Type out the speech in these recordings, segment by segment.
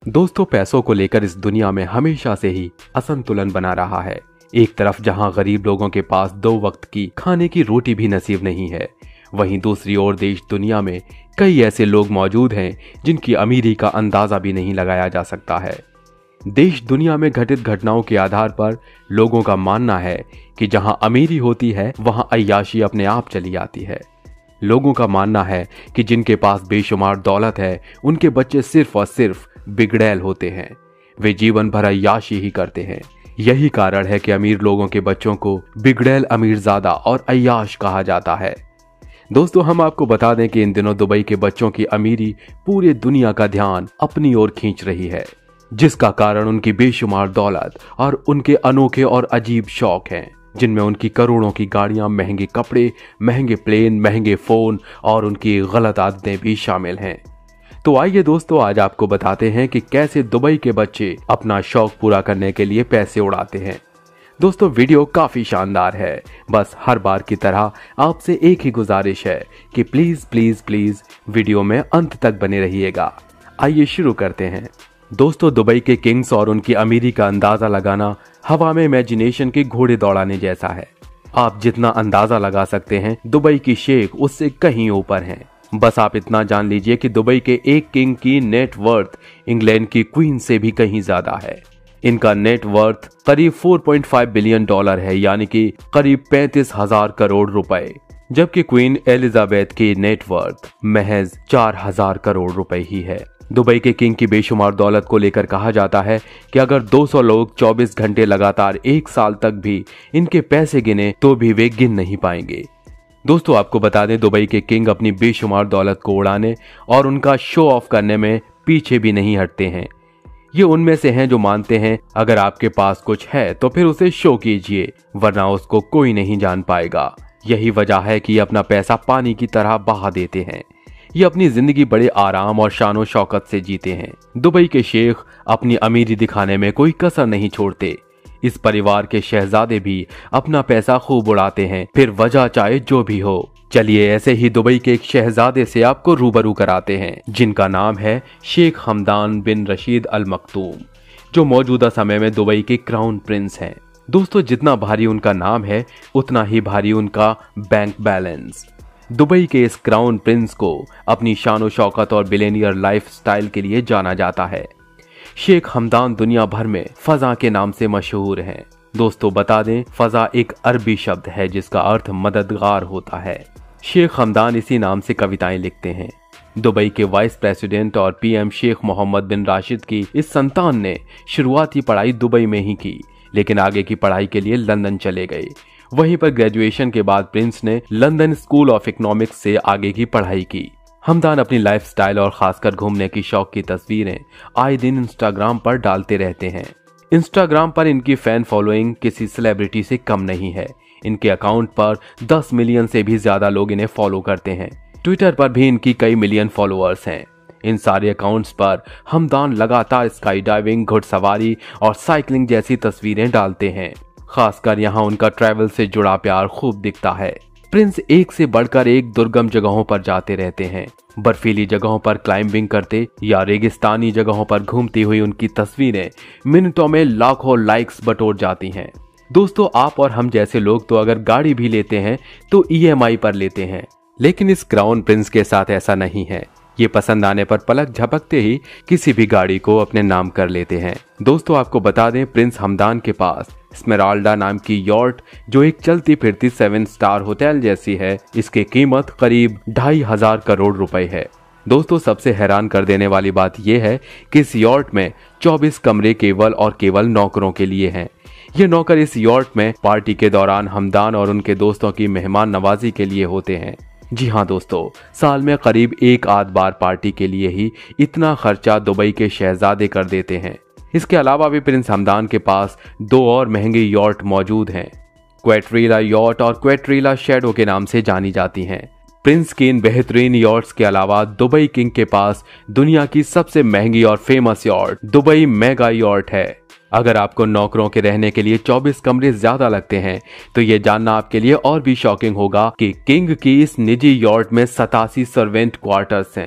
दोस्तों, पैसों को लेकर इस दुनिया में हमेशा से ही असंतुलन बना रहा है। एक तरफ जहां गरीब लोगों के पास 2 वक्त की खाने की रोटी भी नसीब नहीं है, वहीं दूसरी ओर देश दुनिया में कई ऐसे लोग मौजूद हैं जिनकी अमीरी का अंदाजा भी नहीं लगाया जा सकता है। देश दुनिया में घटित घटनाओं के आधार पर लोगों का मानना है कि जहां अमीरी होती है वहां अय्याशी अपने आप चली आती है। लोगों का मानना है कि जिनके पास बेशुमार दौलत है उनके बच्चे सिर्फ और सिर्फ बिगड़ैल होते हैं, वे जीवन भर अय्याशी ही करते हैं। यही कारण है कि अमीर लोगों के बच्चों को बिगड़ैल अमीरजादा और अय्याश कहा जाता है। दोस्तों, हम आपको बता दें कि इन दिनों दुबई के बच्चों की अमीरी पूरे दुनिया का ध्यान अपनी ओर खींच रही है, जिसका कारण उनकी बेशुमार दौलत और उनके अनोखे और अजीब शौक हैं, जिनमें उनकी करोड़ों की गाड़ियां, महंगे कपड़े, महंगे प्लेन, महंगे फोन और उनकी गलत आदतें भी शामिल हैं। तो आइए दोस्तों, आज आपको बताते हैं कि कैसे दुबई के बच्चे अपना शौक पूरा करने के लिए पैसे उड़ाते हैं। दोस्तों, वीडियो काफी शानदार है। बस हर बार की तरह आपसे एक ही गुजारिश है कि प्लीज प्लीज प्लीज वीडियो में अंत तक बने रहिएगा। आइए शुरू करते हैं। दोस्तों, दुबई के किंग्स और उनकी अमीरी का अंदाजा लगाना हवा में इमेजिनेशन के घोड़े दौड़ाने जैसा है। आप जितना अंदाजा लगा सकते हैं, दुबई की शेख उससे कहीं ऊपर हैं। बस आप इतना जान लीजिए कि दुबई के एक किंग की नेट वर्थ इंग्लैंड की क्वीन से भी कहीं ज्यादा है। इनका नेट वर्थ करीब 4.5 बिलियन डॉलर है, यानी कि करीब 35,000 करोड़ रुपए, जबकि क्वीन एलिजाबेथ की नेट वर्थ महज 4,000 करोड़ रुपए ही है। दुबई के किंग की बेशुमार दौलत को लेकर कहा जाता है कि अगर 200 लोग 24 घंटे लगातार 1 साल तक भी इनके पैसे गिने तो भी वे गिन नहीं पाएंगे। दोस्तों, आपको बता दें, दुबई के किंग अपनी बेशुमार दौलत को उड़ाने और उनका शो ऑफ करने में पीछे भी नहीं हटते हैं। ये उनमें से हैं जो मानते हैं अगर आपके पास कुछ है तो फिर उसे शो कीजिए, वरना उसको कोई नहीं जान पाएगा। यही वजह है कि ये अपना पैसा पानी की तरह बहा देते हैं। ये अपनी जिंदगी बड़े आराम और शानो शौकत से जीते हैं। दुबई के शेख अपनी अमीरी दिखाने में कोई कसर नहीं छोड़ते। इस परिवार के शहजादे भी अपना पैसा खूब उड़ाते हैं, फिर वजह चाहे जो भी हो। चलिए ऐसे ही दुबई के एक शहजादे से आपको रूबरू कराते हैं, जिनका नाम है शेख हमदान बिन रशीद अल मखतूम, जो मौजूदा समय में दुबई के क्राउन प्रिंस हैं। दोस्तों, जितना भारी उनका नाम है उतना ही भारी उनका बैंक बैलेंस। दुबई के इस क्राउन प्रिंस को अपनी शानो शौकत और बिलियनियर लाइफस्टाइल के लिए जाना जाता है। शेख हमदान दुनिया भर में फजा के नाम से मशहूर हैं। दोस्तों, बता दें, फजा एक अरबी शब्द है जिसका अर्थ मददगार होता है। शेख हमदान इसी नाम से कविताएं लिखते हैं। दुबई के वाइस प्रेसिडेंट और PM Sheikh Mohammed bin Rashid की इस संतान ने शुरुआती पढ़ाई दुबई में ही की, लेकिन आगे की पढ़ाई के लिए लंदन चले गए। वहीं पर ग्रेजुएशन के बाद प्रिंस ने लंदन स्कूल ऑफ इकोनॉमिक्स से आगे की पढ़ाई की। हमदान अपनी लाइफस्टाइल और खासकर घूमने की शौक की तस्वीरें आए दिन इंस्टाग्राम पर डालते रहते हैं। इंस्टाग्राम पर इनकी फैन फॉलोइंग किसी सेलिब्रिटी से कम नहीं है। इनके अकाउंट पर 10 मिलियन से भी ज्यादा लोग इन्हें फॉलो करते हैं। ट्विटर पर भी इनकी कई मिलियन फॉलोअर्स हैं। इन सारे अकाउंट्स पर हमदान लगातार स्काई डाइविंग, घुड़सवारी और साइकिलिंग जैसी तस्वीरें डालते हैं। खासकर यहाँ उनका ट्रैवल से जुड़ा प्यार खूब दिखता है। प्रिंस एक से बढ़कर एक दुर्गम जगहों पर जाते रहते हैं। बर्फीली जगहों पर क्लाइंबिंग करते या रेगिस्तानी जगहों पर घूमती हुई उनकी तस्वीरें मिनटों में लाखों लाइक्स बटोर जाती हैं। दोस्तों, आप और हम जैसे लोग तो अगर गाड़ी भी लेते हैं तो ईएमआई पर लेते हैं, लेकिन इस क्राउन प्रिंस के साथ ऐसा नहीं है। ये पसंद आने पर पलक झपकते ही किसी भी गाड़ी को अपने नाम कर लेते हैं। दोस्तों, आपको बता दें, प्रिंस हमदान के पास स्मेराल्डा नाम की यॉट, जो एक चलती फिरती 7 स्टार होटल जैसी है, इसकी कीमत करीब 2,500 करोड़ रुपए है। दोस्तों, सबसे हैरान कर देने वाली बात यह है कि इस यॉट में 24 कमरे केवल और केवल नौकरों के लिए हैं। ये नौकर इस यॉट में पार्टी के दौरान हमदान और उनके दोस्तों की मेहमान नवाजी के लिए होते हैं। जी हाँ दोस्तों, साल में करीब 1 आध बार पार्टी के लिए ही इतना खर्चा दुबई के शहजादे कर देते हैं। इसके अलावा भी प्रिंस हमदान के पास 2 और महंगे यॉट मौजूद हैं। क्वेट्रीला यॉट और क्वेट्रीला शैडो के नाम से जानी जाती हैं। प्रिंस की इन बेहतरीन यॉट्स के अलावा दुबई किंग के पास दुनिया की सबसे महंगी और famous yacht Dubai mega yacht है। अगर आपको नौकरों के रहने के लिए 24 कमरे ज्यादा लगते हैं तो ये जानना आपके लिए और भी शॉकिंग होगा कि किंग की इस निजी यॉट में 87 सर्वेंट क्वार्टर्स हैं।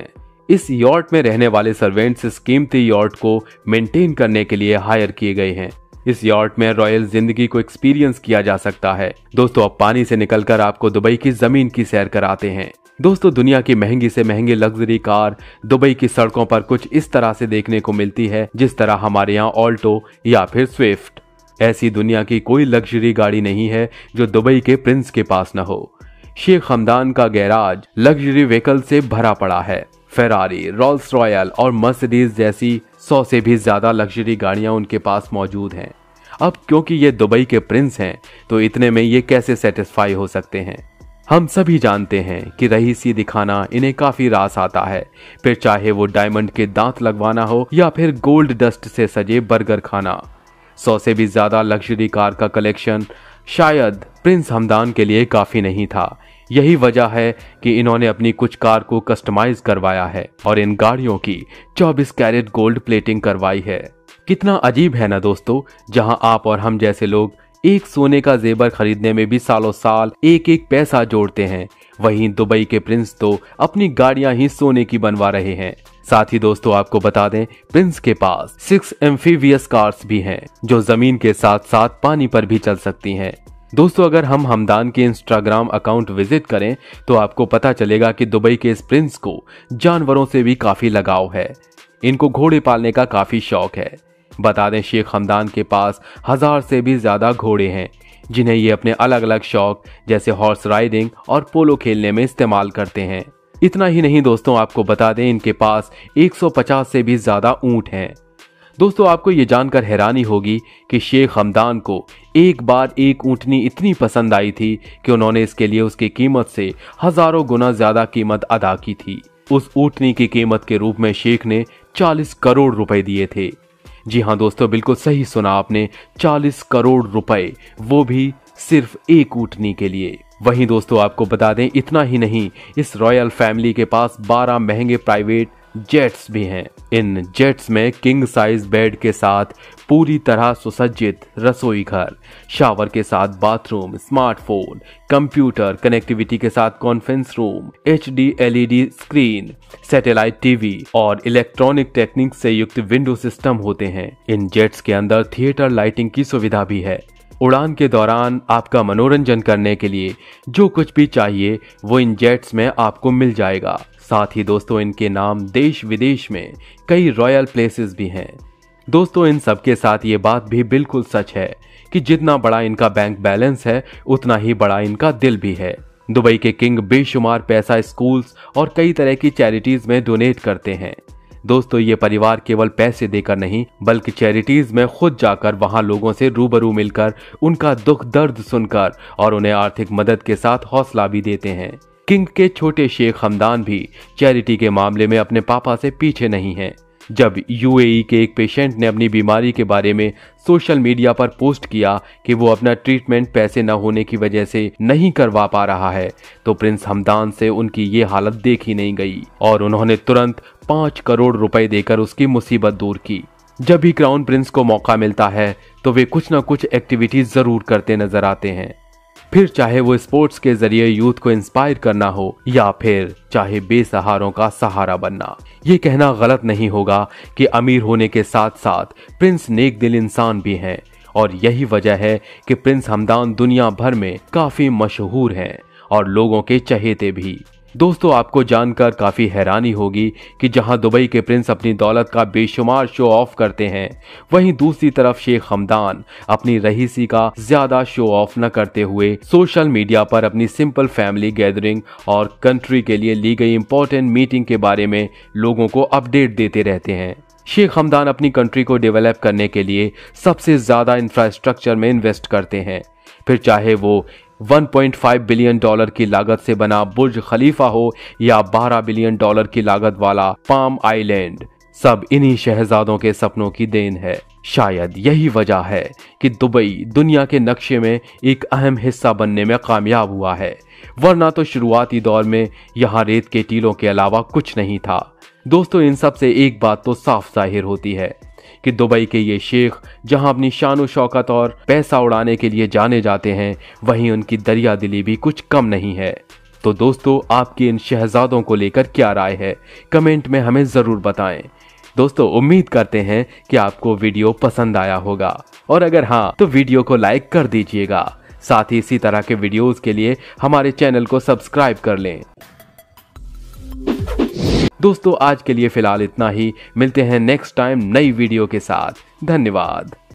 इस यॉर्ट में रहने वाले सर्वेंट्स इस कीमती यॉर्ट को मेंटेन करने के लिए हायर किए गए हैं। इस यॉर्ट में रॉयल जिंदगी को एक्सपीरियंस किया जा सकता है। दोस्तों अब पानी से निकलकर आपको दुबई की जमीन की सैर कराते हैं। दोस्तों दुनिया की महंगी से महंगी लग्जरी कार दुबई की सड़कों पर कुछ इस तरह से देखने को मिलती है जिस तरह हमारे यहाँ ऑल्टो या फिर स्विफ्ट। ऐसी दुनिया की कोई लग्जरी गाड़ी नहीं है जो दुबई के प्रिंस के पास न हो। शेख हमदान का गैराज लग्जरी व्हीकल से भरा पड़ा है। फेरारी, रोल्स रॉयल और मर्सिडीज जैसी 100 से भी ज्यादा लग्जरी गाड़ियां उनके पास मौजूद हैं। अब क्योंकि ये दुबई के प्रिंस हैं तो इतने में ये कैसे सेटिस्फाई हो सकते हैं। हम सभी जानते हैं कि रईसी दिखाना इन्हें काफी रास आता है, फिर चाहे वो डायमंड के दांत लगवाना हो या फिर गोल्ड डस्ट से सजे बर्गर खाना। 100 से भी ज्यादा लग्जरी कार का कलेक्शन शायद प्रिंस हमदान के लिए काफी नहीं था। यही वजह है कि इन्होंने अपनी कुछ कार को कस्टमाइज करवाया है और इन गाड़ियों की 24 कैरेट गोल्ड प्लेटिंग करवाई है। कितना अजीब है ना दोस्तों, जहां आप और हम जैसे लोग एक सोने का जेवर खरीदने में भी सालों साल एक एक पैसा जोड़ते हैं, वहीं दुबई के प्रिंस तो अपनी गाड़ियां ही सोने की बनवा रहे हैं। साथ ही दोस्तों आपको बता दें, प्रिंस के पास 6 एम्फीवियस कार्स भी हैं जो जमीन के साथ साथ पानी पर भी चल सकती हैं। दोस्तों अगर हम हमदान के इंस्टाग्राम अकाउंट विजिट करें तो आपको पता चलेगा कि दुबई के इस प्रिंस को जानवरों से भी काफी लगाव है। इनको घोड़े पालने का काफी शौक है। बता दें शेख हमदान के पास 1000 से भी ज्यादा घोड़े हैं जिन्हें ये अपने अलग अलग शौक जैसे हॉर्स राइडिंग और पोलो खेलने में इस्तेमाल करते हैं। इतना ही नहीं दोस्तों आपको बता दें इनके पास 150 से भी ज्यादा ऊंट हैं। दोस्तों आपको ये जानकर हैरानी होगी कि शेख हमदान को एक बार एक ऊंटनी इतनी पसंद आई थी कि उन्होंने इसके लिए उसकी कीमत से हजारों गुना ज्यादा कीमत अदा की थी। उस ऊंटनी की कीमत के रूप में शेख ने 40 करोड़ रुपए दिए थे। जी हाँ दोस्तों बिल्कुल सही सुना आपने, 40 करोड़ रुपए, वो भी सिर्फ एक ऊंटनी के लिए। वहीं दोस्तों आपको बता दें इतना ही नहीं, इस रॉयल फैमिली के पास 12 महंगे प्राइवेट जेट्स भी हैं। इन जेट्स में किंग साइज बेड के साथ पूरी तरह सुसज्जित रसोई घर, शावर के साथ बाथरूम, स्मार्टफोन, कंप्यूटर कनेक्टिविटी के साथ conference room, HD LED screen, satellite TV और इलेक्ट्रॉनिक टेक्निक से युक्त विंडो सिस्टम होते हैं। इन जेट्स के अंदर थिएटर लाइटिंग की सुविधा भी है। उड़ान के दौरान आपका मनोरंजन करने के लिए जो कुछ भी चाहिए वो इन जेट्स में आपको मिल जाएगा। साथ ही दोस्तों इनके नाम देश विदेश में कई रॉयल प्लेसेस भी हैं। दोस्तों इन सब के साथ ये बात भी बिल्कुल सच है कि जितना बड़ा इनका बैंक बैलेंस है उतना ही बड़ा इनका दिल भी है। दुबई के किंग बेशुमार पैसा स्कूल्स और कई तरह की चैरिटीज में डोनेट करते हैं। दोस्तों ये परिवार केवल पैसे देकर नहीं बल्कि चैरिटीज में खुद जाकर वहां लोगों से रूबरू मिलकर उनका दुख दर्द सुनकर और उन्हें आर्थिक मदद के साथ हौसला भी देते हैं। किंग के छोटे शेख हमदान भी चैरिटी के मामले में अपने पापा से पीछे नहीं हैं। जब UAE के एक पेशेंट ने अपनी बीमारी के बारे में सोशल मीडिया पर पोस्ट किया कि वो अपना ट्रीटमेंट पैसे न होने की वजह से नहीं करवा पा रहा है तो प्रिंस हमदान से उनकी ये हालत देखी नहीं गई और उन्होंने तुरंत 5 करोड़ रुपए देकर उसकी मुसीबत दूर की। जब भी क्राउन प्रिंस को मौका मिलता है तो वे कुछ न कुछ एक्टिविटीज जरूर करते नजर आते हैं, फिर चाहे वो स्पोर्ट्स के जरिए यूथ को इंस्पायर करना हो या फिर चाहे बेसहारों का सहारा बनना। ये कहना गलत नहीं होगा कि अमीर होने के साथ साथ प्रिंस नेक दिल इंसान भी हैं और यही वजह है कि प्रिंस हमदान दुनिया भर में काफी मशहूर हैं और लोगों के चहेते भी। दोस्तों आपको जानकर काफी हैरानी होगी कि जहां दुबई के प्रिंस अपनी दौलत का बेशुमार शो ऑफ करते हैं वहीं दूसरी तरफ शेख हमदान अपनी रईसी का ज्यादा शो ऑफ न करते हुए सोशल मीडिया पर अपनी सिंपल फैमिली गैदरिंग और कंट्री के लिए ली गई इंपॉर्टेंट मीटिंग के बारे में लोगों को अपडेट देते रहते हैं। शेख हमदान अपनी कंट्री को डेवलप करने के लिए सबसे ज्यादा इंफ्रास्ट्रक्चर में इन्वेस्ट करते हैं, फिर चाहे वो 1.5 बिलियन डॉलर की लागत से बना बुर्ज खलीफा हो या 12 बिलियन डॉलर की लागत वाला पाम आइलैंड, सब इन्हीं शहजादों के सपनों की देन है। शायद यही वजह है कि दुबई दुनिया के नक्शे में एक अहम हिस्सा बनने में कामयाब हुआ है, वरना तो शुरुआती दौर में यहाँ रेत के टीलों के अलावा कुछ नहीं था। दोस्तों इन सब से एक बात तो साफ जाहिर होती है कि दुबई के ये शेख जहां अपनी शान शौकत और पैसा उड़ाने के लिए जाने जाते हैं वहीं उनकी दरिया दिली भी कुछ कम नहीं है। तो दोस्तों आपकी इन शहजादों को लेकर क्या राय है, कमेंट में हमें जरूर बताएं। दोस्तों उम्मीद करते हैं कि आपको वीडियो पसंद आया होगा, और अगर हाँ तो वीडियो को लाइक कर दीजिएगा। साथ ही इसी तरह के वीडियोस के लिए हमारे चैनल को सब्सक्राइब कर लें। दोस्तों आज के लिए फिलहाल इतना ही, मिलते हैं नेक्स्ट टाइम नई वीडियो के साथ। धन्यवाद।